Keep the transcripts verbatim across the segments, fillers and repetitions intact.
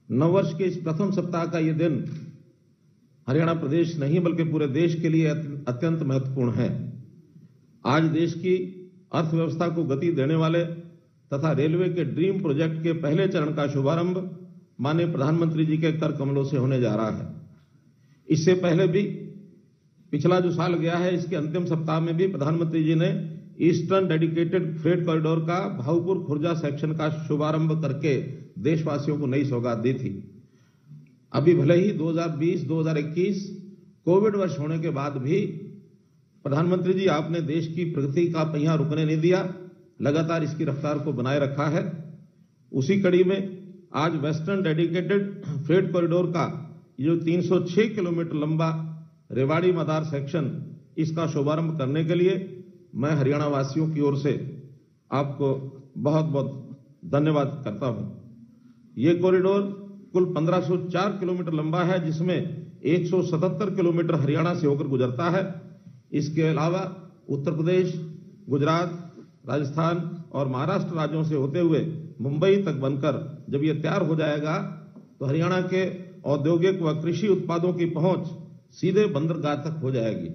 नववर्ष के इस प्रथम सप्ताह का ये दिन हरियाणा प्रदेश नहीं बल्कि पूरे देश के लिए अत्यंत महत्वपूर्ण है। आज देश की अर्थव्यवस्था को गति देने वाले तथा रेलवे के ड्रीम प्रोजेक्ट के पहले चरण का शुभारंभ माननीय प्रधानमंत्री जी के कर कमलों से होने जा रहा है। इससे पहले भी पिछला जो साल गया है, इसके अंतिम सप्ताह में भी प्रधानमंत्री जी ने ईस्टर्न डेडिकेटेड फ्रेट कॉरिडोर का भाऊपुर खुर्जा सेक्शन का शुभारंभ करके देशवासियों को नई सौगात दी थी। अभी भले ही दो हज़ार बीस दो हज़ार इक्कीस कोविड वर्ष होने के बाद भी प्रधानमंत्री जी आपने देश की प्रगति का पहिया रुकने नहीं दिया, लगातार इसकी रफ्तार को बनाए रखा है। उसी कड़ी में आज वेस्टर्न डेडिकेटेड फ्रेट कॉरिडोर का जो तीन सौ छह किलोमीटर लंबा रेवाड़ी मदार सेक्शन, इसका शुभारंभ करने के लिए मैं हरियाणा वासियों की ओर से आपको बहुत बहुत धन्यवाद करता हूं। ये कॉरिडोर कुल पंद्रह सौ चार किलोमीटर लंबा है, जिसमें एक सौ सतहत्तर किलोमीटर हरियाणा से होकर गुजरता है। इसके अलावा उत्तर प्रदेश, गुजरात, राजस्थान और महाराष्ट्र राज्यों से होते हुए मुंबई तक बनकर जब ये तैयार हो जाएगा तो हरियाणा के औद्योगिक व कृषि उत्पादों की पहुंच सीधे बंदरगाह तक हो जाएगी।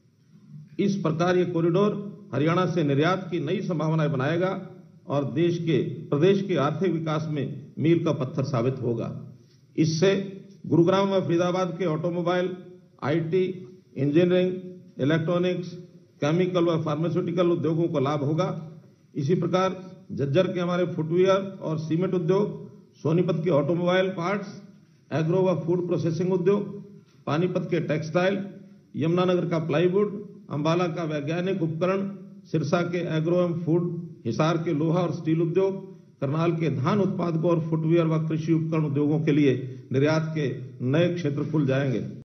इस प्रकार ये कॉरिडोर हरियाणा से निर्यात की नई संभावनाएं बनाएगा और देश के प्रदेश के आर्थिक विकास में मील का पत्थर साबित होगा। इससे गुरुग्राम व फरीदाबाद के automobile, IT, engineering, electronics, chemical व फार्मास्यूटिकल उद्योगों को लाभ होगा। इसी प्रकार झज्जर के हमारे फुटवियर और सीमेंट उद्योग, सोनीपत के ऑटोमोबाइल पार्ट्स, एग्रो व फूड प्रोसेसिंग उद्योग, पानीपत के टेक्सटाइल, यमुनानगर का प्लाईवुड, अंबाला का वैज्ञानिक उपकरण, सिरसा के एग्रो एवं फूड, हिसार के लोहा और स्टील उद्योग, करनाल के धान उत्पादकों और फुटवियर व कृषि उपकरण उद्योगों के लिए निर्यात के नए क्षेत्र खुल जाएंगे।